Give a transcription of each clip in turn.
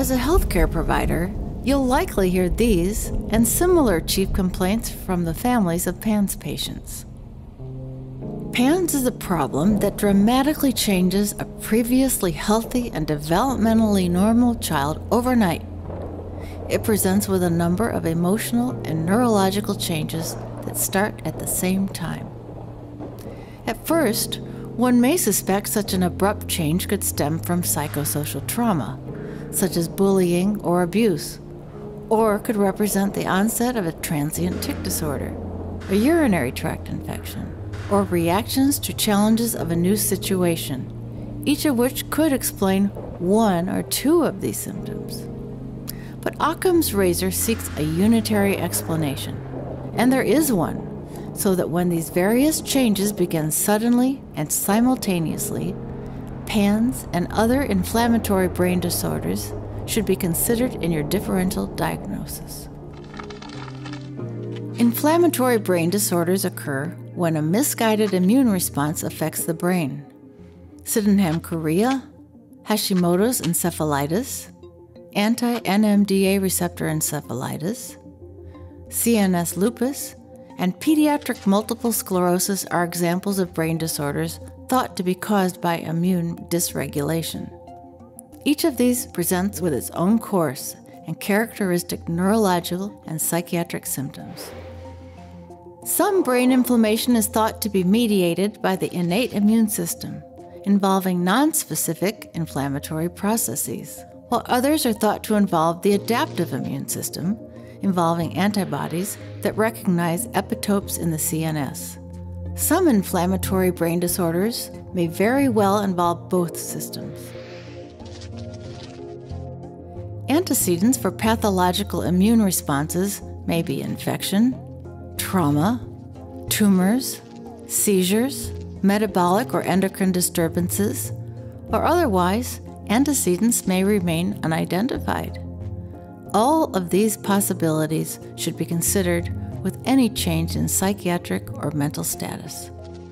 As a healthcare provider, you'll likely hear these and similar chief complaints from the families of PANS patients. PANS is a problem that dramatically changes a previously healthy and developmentally normal child overnight. It presents with a number of emotional and neurological changes that start at the same time. At first, one may suspect such an abrupt change could stem from psychosocial trauma, such as bullying or abuse, or could represent the onset of a transient tic disorder, a urinary tract infection, or reactions to challenges of a new situation, each of which could explain one or two of these symptoms. But Occam's razor seeks a unitary explanation, and there is one, so that when these various changes begin suddenly and simultaneously, PANS and other inflammatory brain disorders should be considered in your differential diagnosis. Inflammatory brain disorders occur when a misguided immune response affects the brain. Sydenham-Chorea, Hashimoto's encephalitis, anti-NMDA receptor encephalitis, CNS lupus, and pediatric multiple sclerosis are examples of brain disorders thought to be caused by immune dysregulation. Each of these presents with its own course and characteristic neurological and psychiatric symptoms. Some brain inflammation is thought to be mediated by the innate immune system, involving nonspecific inflammatory processes, while others are thought to involve the adaptive immune system, involving antibodies that recognize epitopes in the CNS. Some inflammatory brain disorders may very well involve both systems. Antecedents for pathological immune responses may be infection, trauma, tumors, seizures, metabolic or endocrine disturbances, or otherwise, antecedents may remain unidentified. All of these possibilities should be considered with any change in psychiatric or mental status.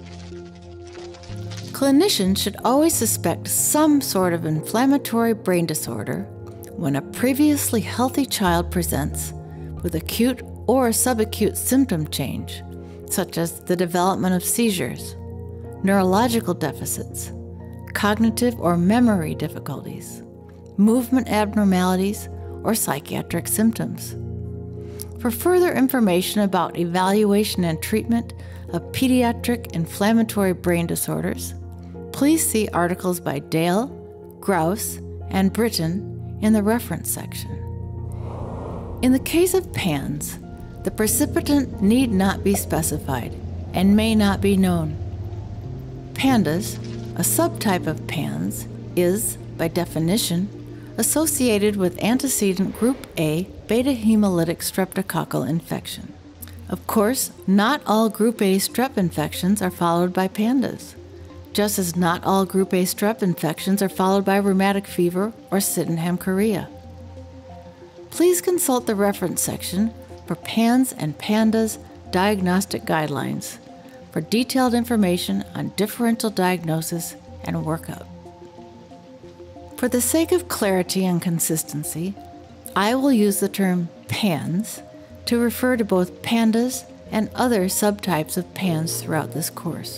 Clinicians should always suspect some sort of inflammatory brain disorder when a previously healthy child presents with acute or subacute symptom change, such as the development of seizures, neurological deficits, cognitive or memory difficulties, movement abnormalities, or psychiatric symptoms. For further information about evaluation and treatment of pediatric inflammatory brain disorders, please see articles by Dale, Grouse, and Britton in the reference section. In the case of PANS, the precipitant need not be specified and may not be known. PANDAS, a subtype of PANS, is, by definition, associated with antecedent Group A beta-hemolytic streptococcal infection. Of course, not all Group A strep infections are followed by PANDAS, just as not all Group A strep infections are followed by rheumatic fever or Sydenham-Chorea. Please consult the reference section for PANS and PANDAS diagnostic guidelines for detailed information on differential diagnosis and workup. For the sake of clarity and consistency, I will use the term PANS to refer to both PANDAS and other subtypes of PANS throughout this course.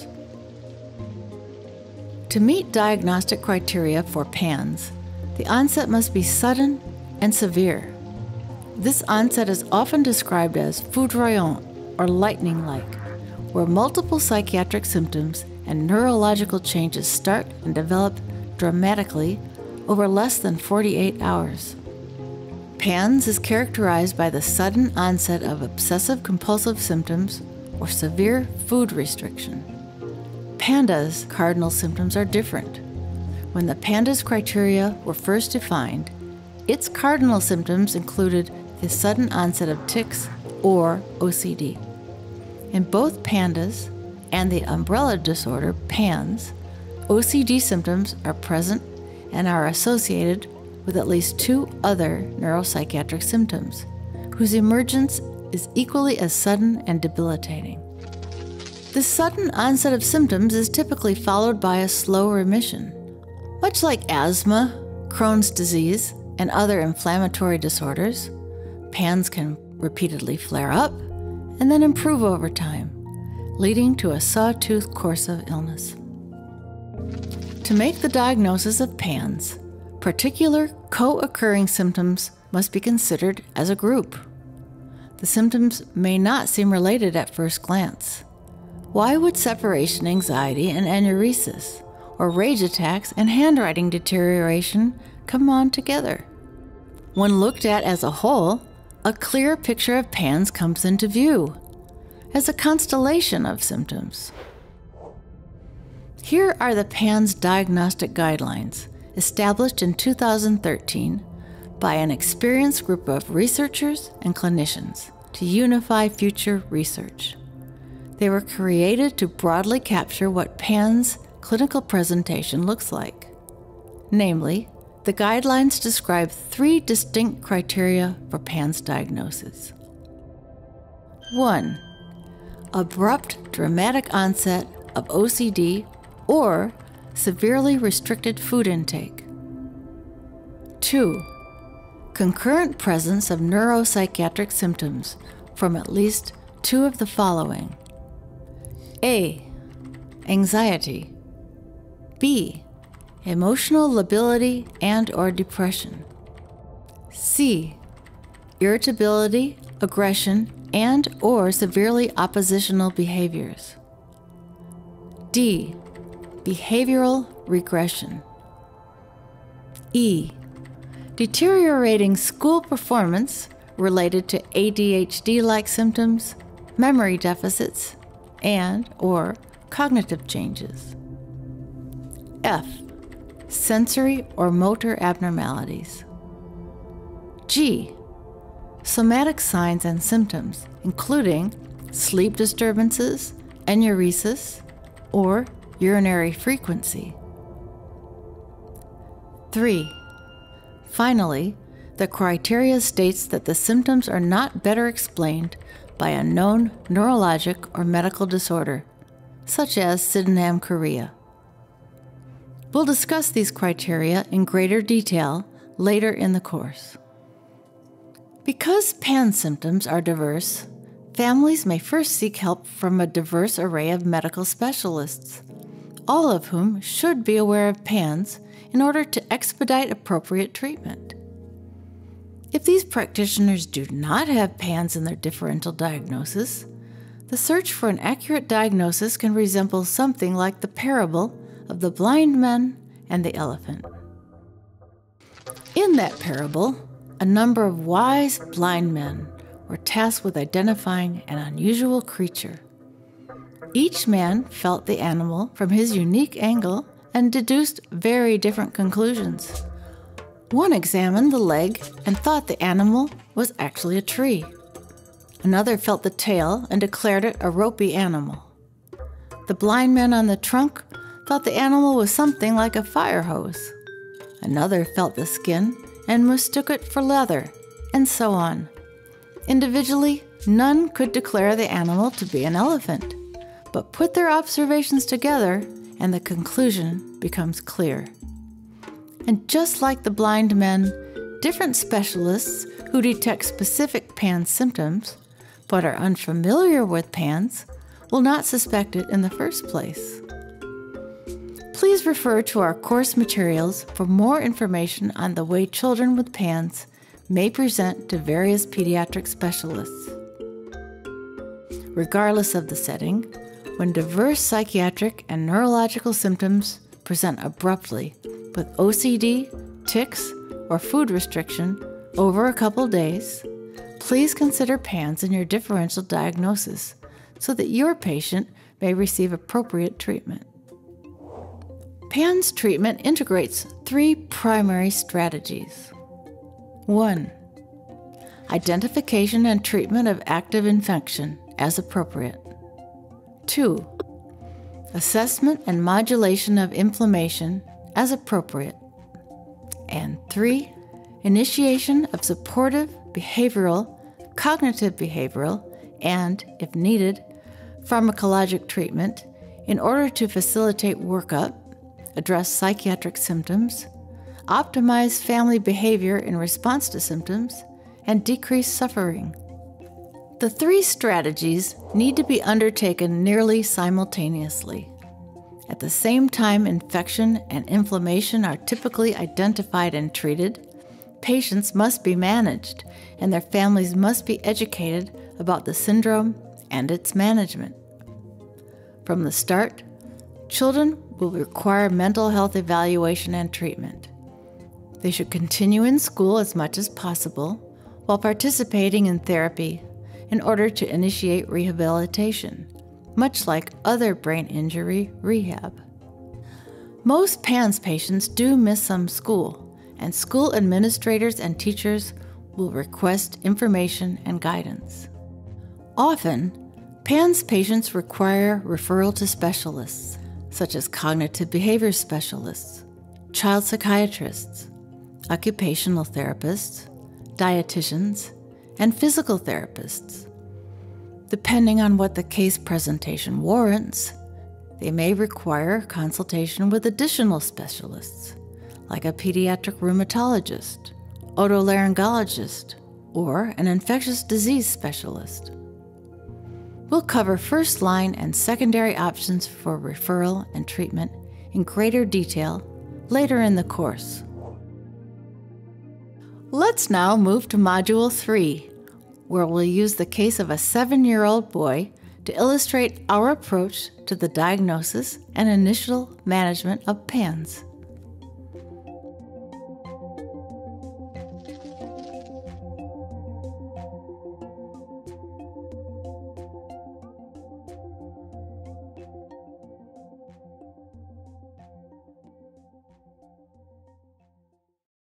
To meet diagnostic criteria for PANS, the onset must be sudden and severe. This onset is often described as foudroyant or lightning-like, where multiple psychiatric symptoms and neurological changes start and develop dramatically over less than 48 hours. PANS is characterized by the sudden onset of obsessive-compulsive symptoms or severe food restriction. PANDAS cardinal symptoms are different. When the PANDAS criteria were first defined, its cardinal symptoms included the sudden onset of tics or OCD. In both PANDAS and the umbrella disorder PANS, OCD symptoms are present and are associated with at least two other neuropsychiatric symptoms, whose emergence is equally as sudden and debilitating. This sudden onset of symptoms is typically followed by a slow remission. Much like asthma, Crohn's disease, and other inflammatory disorders, PANS can repeatedly flare up and then improve over time, leading to a sawtooth course of illness. To make the diagnosis of PANS, particular co-occurring symptoms must be considered as a group. The symptoms may not seem related at first glance. Why would separation anxiety and enuresis, or rage attacks and handwriting deterioration come on together? When looked at as a whole, a clear picture of PANS comes into view as a constellation of symptoms. Here are the PANS diagnostic guidelines, established in 2013 by an experienced group of researchers and clinicians to unify future research. They were created to broadly capture what PANS clinical presentation looks like. Namely, the guidelines describe 3 distinct criteria for PANS diagnosis. 1. Abrupt, dramatic onset of OCD or severely restricted food intake. 2. Concurrent presence of neuropsychiatric symptoms from at least 2 of the following. A. Anxiety. B. Emotional lability and/or depression. C. Irritability, aggression, and/or severely oppositional behaviors. D. Behavioral regression. E. Deteriorating school performance related to ADHD-like symptoms, memory deficits, and/or cognitive changes. F. Sensory or motor abnormalities. G. Somatic signs and symptoms, including sleep disturbances, enuresis, or urinary frequency. 3. Finally, the criteria states that the symptoms are not better explained by a known neurologic or medical disorder, such as Sydenham chorea. We'll discuss these criteria in greater detail later in the course. Because PANS symptoms are diverse, families may first seek help from a diverse array of medical specialists, all of whom should be aware of PANS in order to expedite appropriate treatment. If these practitioners do not have PANS in their differential diagnosis, the search for an accurate diagnosis can resemble something like the parable of the blind men and the elephant. In that parable, a number of wise blind men were tasked with identifying an unusual creature. Each man felt the animal from his unique angle and deduced very different conclusions. One examined the leg and thought the animal was actually a tree. Another felt the tail and declared it a ropey animal. The blind man on the trunk thought the animal was something like a fire hose. Another felt the skin and mistook it for leather, and so on. Individually, none could declare the animal to be an elephant, but put their observations together and the conclusion becomes clear. And just like the blind men, different specialists who detect specific PANS symptoms but are unfamiliar with PANS will not suspect it in the first place. Please refer to our course materials for more information on the way children with PANS may present to various pediatric specialists. Regardless of the setting, when diverse psychiatric and neurological symptoms present abruptly with OCD, tics, or food restriction over a couple days, please consider PANS in your differential diagnosis so that your patient may receive appropriate treatment. PANS treatment integrates 3 primary strategies. 1. Identification and treatment of active infection as appropriate. 2. Assessment and modulation of inflammation as appropriate. And 3. Initiation of supportive, behavioral, cognitive behavioral, and, if needed, pharmacologic treatment in order to facilitate workup, address psychiatric symptoms, optimize family behavior in response to symptoms and decrease suffering. The three strategies need to be undertaken nearly simultaneously. At the same time infection and inflammation are typically identified and treated, patients must be managed, and their families must be educated about the syndrome and its management. From the start, children will require mental health evaluation and treatment. They should continue in school as much as possible while participating in therapy in order to initiate rehabilitation, much like other brain injury rehab. Most PANS patients do miss some school, and school administrators and teachers will request information and guidance. Often, PANS patients require referral to specialists, such as cognitive behavior specialists, child psychiatrists, occupational therapists, dietitians, and physical therapists. Depending on what the case presentation warrants, they may require consultation with additional specialists, like a pediatric rheumatologist, otolaryngologist, or an infectious disease specialist. We'll cover first-line and secondary options for referral and treatment in greater detail later in the course. Let's now move to Module 3, where we'll use the case of a 7-year-old boy to illustrate our approach to the diagnosis and initial management of PANS.